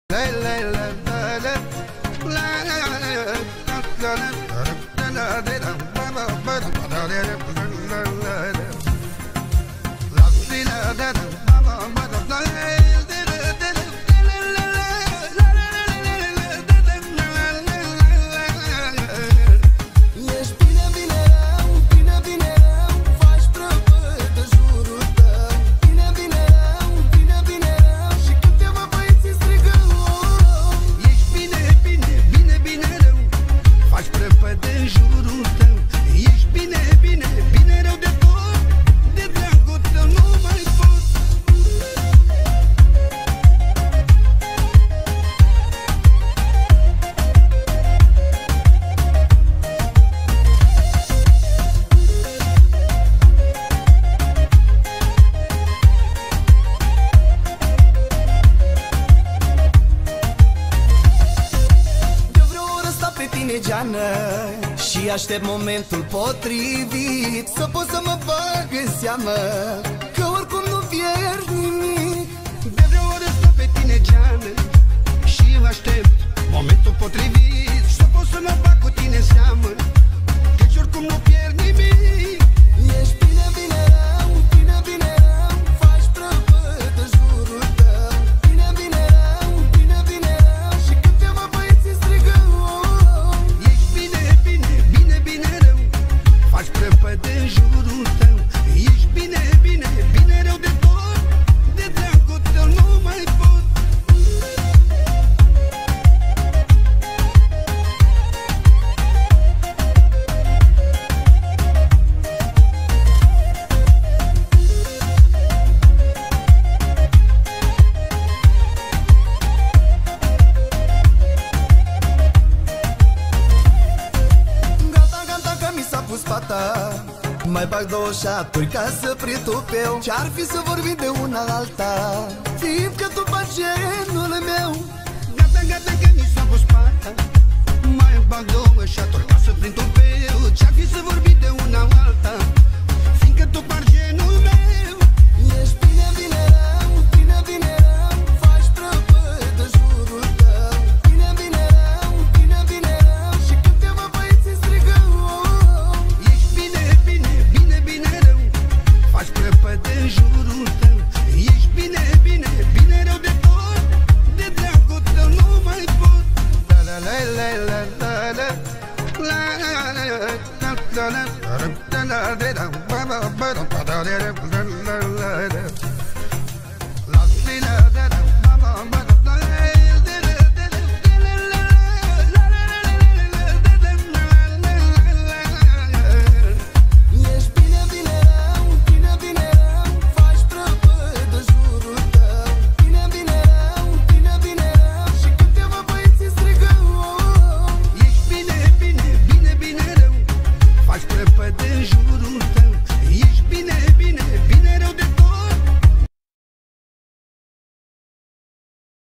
Și aștept momentul potrivit să pot să mă bag în seamă, că oricum nu pierd nimic. De vreo oră stau pe tine, geană, și aștept momentul potrivit să pot să mă bag cu tine în seamă, căci oricum nu pierd nimic. Ești bine, bine rău, bine, bine rău, faci prăpăd în jurul tău. Bine, bine rău, bine, bine rău, și câteva băieți strigă Ești bine, bine, bine, bine rău, faci prăpăd în jurul tău. Ești bine, bine, bine rău de tot, de dragul tău nu mai pot. Mai bag două șaturi ca să prind tupeu. Ce-ar fi să vorbim de una alta, fiindcă tu faci genul